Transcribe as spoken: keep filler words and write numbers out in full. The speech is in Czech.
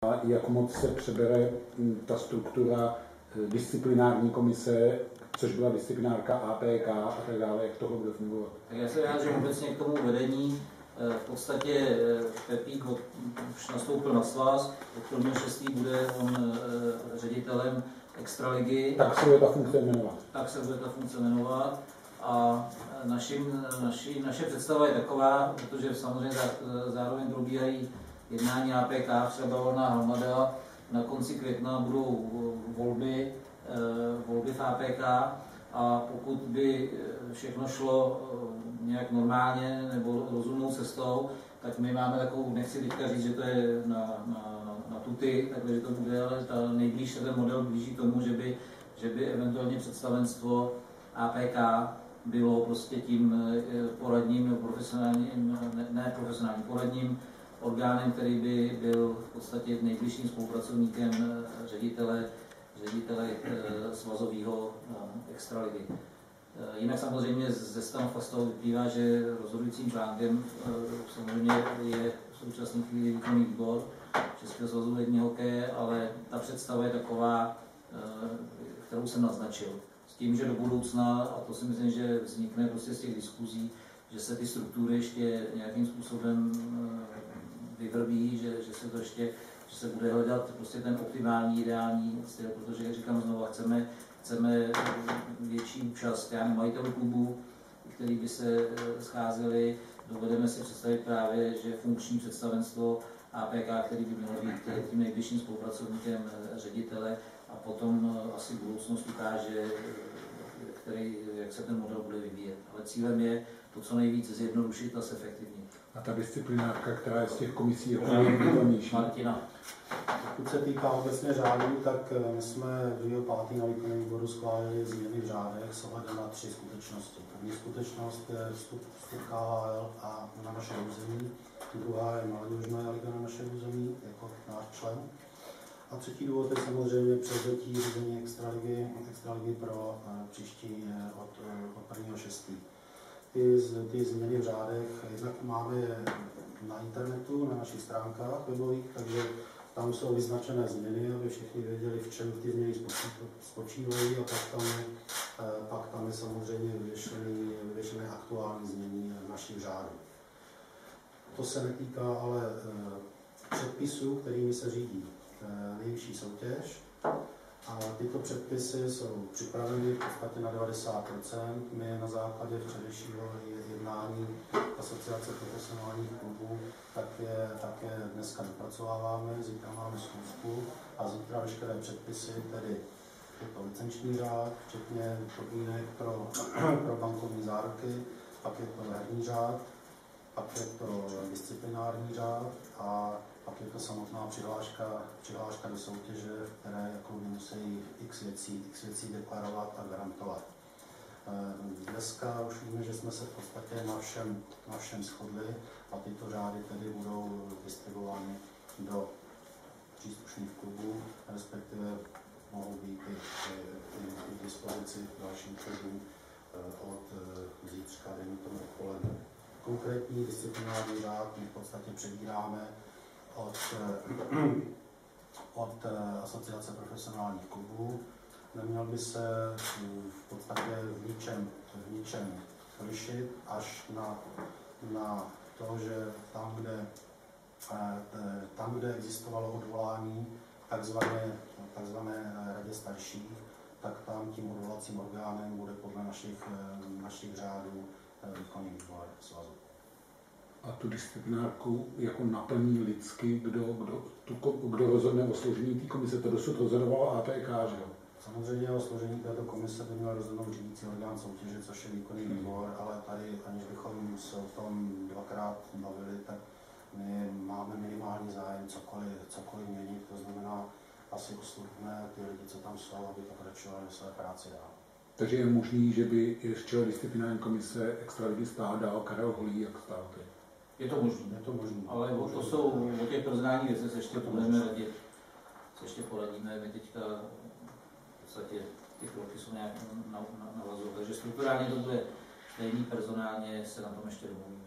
Jak moc se přebere ta struktura disciplinární komise, což byla disciplinárka A P K a tak dále, jak toho bude fungovat? Tak já se vyjádřím obecně k tomu vedení. V podstatě Pepík už nastoupil na svaz, od prvního šestý bude on ředitelem extraligy. Tak se bude ta funkce jmenovat. Tak se bude ta funkce jmenovat. A našim, naši, naše představa je taková, protože samozřejmě zároveň probíhají jednání A P K, třeba volná hromada, na konci května budou volby, volby v A P K a pokud by všechno šlo nějak normálně nebo rozumnou cestou, tak my máme takovou, nechci teďka říct, že to je na, na, na tuty, takhle, že to bude, ale ta nejblíž se ten model blíží tomu, že by, že by eventuálně představenstvo A P K bylo prostě tím poradním nebo profesionálním, ne, ne profesionálním, poradním orgánem, který by byl v podstatě nejbližším spolupracovníkem ředitele, ředitele svazového extraligy. Jinak samozřejmě ze Stanova z toho vyplývá, že rozhodujícím článkem samozřejmě je v současné chvíli výkonný výbor Českého svazu ledního hokeje, ale ta představa je taková, kterou jsem naznačil. S tím, že do budoucna, a to si myslím, že vznikne prostě z těch diskuzí, že se ty struktury ještě nějakým způsobem vyvrbí, že, že se to ještě, že se bude hledat prostě ten optimální, ideální styl, protože, jak říkám znovu, chceme, chceme větší účast majitelů klubu, který by se scházeli. Dovedeme si představit právě, že funkční představenstvo A P K, který by mělo být tím nejbližším spolupracovníkem ředitele, a potom asi budoucnost ukáže, který, jak se ten model bude vyvíjet. Ale cílem je to co nejvíc zjednodušit a zefektivnit. A ta disciplinárka, která je z těch komisí, je nejvýkonnější. Martina. Pokud se týká obecně řádů, tak my jsme druhého pátého na výkonném výboru schválili změny v řádech s ohledem na tři skutečnosti. První skutečnost je vstup, vstup K H L a na naše území. Druhá je mládežná liga na naše území jako náš člen. A třetí důvod je samozřejmě převzetí řízení extraligy, extraligy pro příští od, od prvního šestého Ty, ty změny v řádech jednak máme na internetu, na našich stránkách webových, takže tam jsou vyznačené změny, aby všichni věděli, v čem ty změny spočívají, a pak tam je, pak tam je samozřejmě vyvěšené aktuální změny našich řádů. To se netýká ale předpisů, kterými se řídí nejvyšší soutěž. A tyto předpisy jsou připraveny v podstatě na devadesát procent. My na základě včerejšího jednání Asociace profesionálních klubů také, také dneska dopracováváme, zítra máme schůzku a zítra veškeré předpisy, tedy je to licenční řád, včetně podmínek pro, pro bankovní záruky, pak je to herní řád, pak je to disciplinární řád a pak je to samotná přihláška, přihláška do soutěže, v které kluby musí x věcí, x věcí deklarovat a garantovat. Dneska už víme, že jsme se v podstatě na všem, na všem shodli a tyto řády tedy budou distribuovány do příslušných klubů, respektive mohou být i, i, i k dispozici dalším klubům od zítřka, dejme tomu odpoledne. Konkrétní disciplinární řád my v podstatě přebíráme od, od Asociace profesionálních klubů. Neměl by se v podstatě v ničem, v ničem lišit, až na, na to, že tam, kde, tam, kde existovalo odvolání takzvané, takzvané radě starších, tak tam tím odvolacím orgánem bude podle našich, našich řádů výkonný výbor svazu. A tu disciplinárku jako naplní lidsky, kdo, kdo, tu, kdo rozhodne o složení té komise, to dosud rozhodovalo A P K, že jo? Samozřejmě o složení této komise by měl rozhodnout řídící orgán soutěže, což je výkonný výbor, ale tady, aniž bychom se o tom dvakrát bavili, tak my máme minimální zájem cokoliv, cokoliv měnit, to znamená, asi postupně ty lidi, co tam jsou, aby pokračovali své práci dál. Takže je možný, že by z čela disciplinární komise extraligy stál dál Karel Holý, jak stál teď? Je to možné, je to možné. Ale o, to jsou, o těch personálních věcech se ještě budeme radit, se ještě poradíme, my teďka v podstatě ty kroky jsou nějak navazují, takže strukturálně to bude stejný, personálně se na tom ještě domluvíme.